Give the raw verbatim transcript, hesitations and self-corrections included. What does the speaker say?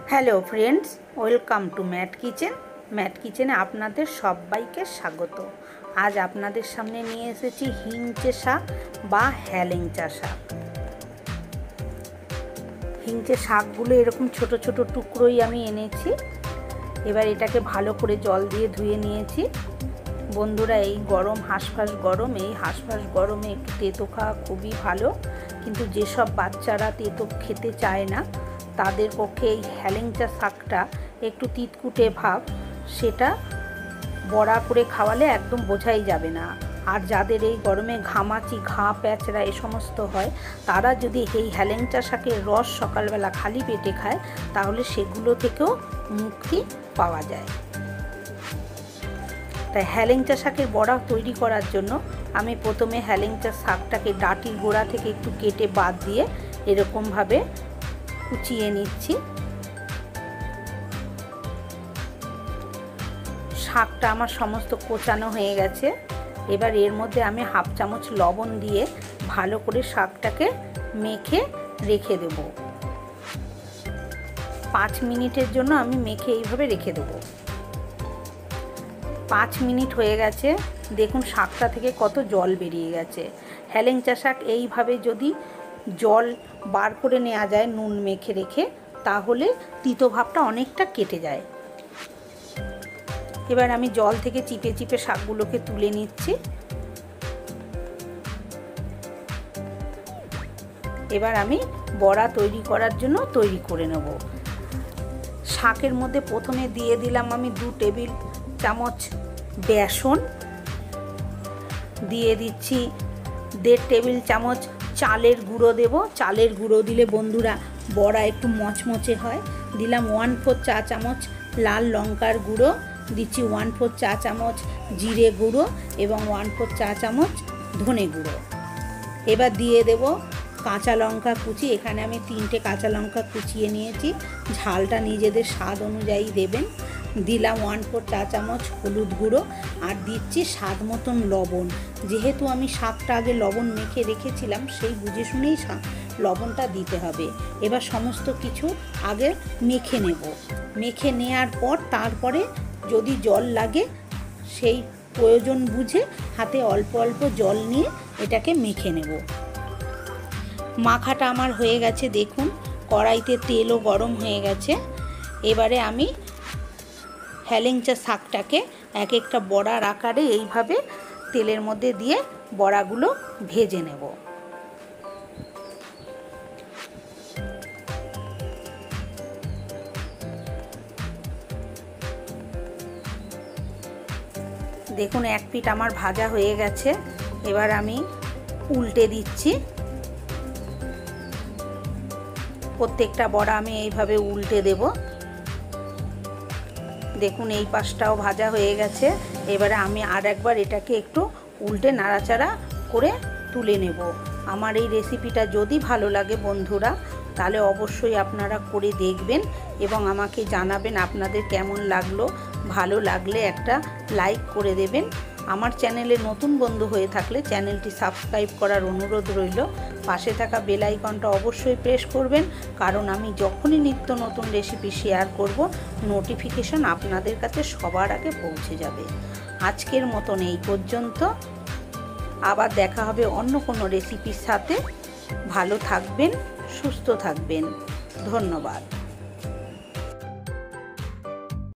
Hello friends, welcome to Matt kitchen. Matt কিচেনে আপনাদের সবাইকে স্বাগত। আজ আপনাদের সামনে নিয়ে এসেছি হিংচে শাক বা হেলেঞ্চা শাক। হিংচে শাকগুলো এরকম ছোট ছোট টুকরোই আমি এনেছি। এবার এটাকে ভালো করে জল দিয়ে ধুয়ে নিয়েছি। বন্ধুরা, এই গরম হাঁসফাঁস গরম এই হাঁসফাঁস গরমে একটু তেতো খাওয়া খুবই ভালো, কিন্তু যেসব বাচ্চারা তেতো খেতে চায় না তাদের পক্ষে এই হেলেঞ্চা শাকটা একটু তিতকুটে ভাব, সেটা বড়া করে খাওয়ালে একদম বোঝাই যাবে না। আর যাদের এই গরমে ঘামাচি, ঘা প্যাচড়া এ সমস্ত হয়, তারা যদি এই হেলেঞ্চা শাকের রস সকালবেলা খালি পেটে খায় তাহলে সেগুলো থেকেও মুক্তি পাওয়া যায়। তাই হেলেঞ্চা শাকের বড়া তৈরি করার জন্য আমি প্রথমে হেলেঞ্চা শাকটাকে ডাঁটির গোড়া থেকে একটু কেটে বাদ দিয়ে এরকমভাবে কুচিয়ে নিচ্ছি। শাকটা আমার সমস্ত কোচানো হয়ে গেছে। এবার এর মধ্যে আমি হাফ চামচ লবণ দিয়ে ভালো করে শাকটাকে মেখে রেখে দেব। পাঁচ মিনিটের জন্য আমি মেখে এইভাবে রেখে দেব। পাঁচ মিনিট হয়ে গেছে, দেখুন শাকটা থেকে কত জল বেরিয়ে গেছে। হেলেঞ্চা শাক এইভাবে যদি জল বার করে নেওয়া যায় নুন মেখে রেখে, তাহলে তিতো ভাবটা অনেকটা কেটে যায়। এবার আমি জল থেকে চিপে চিপে শাকগুলোকে তুলে নিচ্ছি। এবার আমি বড়া তৈরি করার জন্য তৈরি করে নেব। শাকের মধ্যে প্রথমে দিয়ে দিলাম আমি দু টেবিল চামচ বেসন, দিয়ে দিচ্ছি দেড় টেবিল চামচ চালের গুঁড়ো দেব। চালের গুঁড়ো দিলে বন্ধুরা বড়া একটু মচমচে হয়। দিলাম ওয়ান ফোর চা চামচ লাল লঙ্কার গুঁড়ো, দিচ্ছি ওয়ান ফোর চা চামচ জিরে গুঁড়ো এবং ওয়ান ফোর চা চামচ ধনে গুঁড়ো। এবার দিয়ে দেব কাঁচা লঙ্কা কুচি। এখানে আমি তিনটে কাঁচা লঙ্কা কুচিয়ে নিয়েছি, ঝালটা নিজেদের স্বাদ অনুযায়ী দেবেন। দিলাম ওয়ান ফোর চা চামচ হলুদ গুঁড়ো আর দিচ্ছি স্বাদ মতন লবণ। যেহেতু আমি শাকটা আগে লবণ মেখে রেখেছিলাম, সেই বুঝে শুনেই লবণটা দিতে হবে। এবার সমস্ত কিছু আগে মেখে নেব। মেখে নেওয়ার পর তারপরে যদি জল লাগে সেই প্রয়োজন বুঝে হাতে অল্প অল্প জল নিয়ে এটাকে মেখে নেব। মাখাটা আমার হয়ে গেছে, দেখুন কড়াইতে তেলও গরম হয়ে গেছে। এবারে আমি হেলেঞ্চা শাকটাকে এক একটা বড়ার আকারে এইভাবে তেলের মধ্যে দিয়ে বড়াগুলো ভেজে নেব। দেখুন এক পিঠ আমার ভাজা হয়ে গেছে। এবার আমি উল্টে দিচ্ছি। প্রত্যেকটা বড়া আমি এইভাবে উল্টে দেব। দেখুন এই পাশটাও ভাজা হয়ে গেছে। এবারে আমি আর একবার এটাকে একটু উল্টে নাড়াচাড়া করে তুলে নেব। আমার এই রেসিপিটা যদি ভালো লাগে বন্ধুরা, তাহলে অবশ্যই আপনারা করে দেখবেন এবং আমাকে জানাবেন আপনাদের কেমন লাগলো। ভালো লাগলে একটা লাইক করে দেবেন। আমার চ্যানেলে নতুন বন্ধু হয়ে থাকলে চ্যানেলটি সাবস্ক্রাইব করার অনুরোধ রইল। পাশে থাকা বেল আইকনটা অবশ্যই প্রেস করবেন, কারণ আমি যখনই নিত্য নতুন রেসিপি শেয়ার করব নোটিফিকেশন আপনাদের কাছে সবার আগে পৌঁছে যাবে। আজকের মতন এই পর্যন্ত, আবার দেখা হবে অন্য কোনো রেসিপির সাথে। ভালো থাকবেন, সুস্থ থাকবেন। ধন্যবাদ।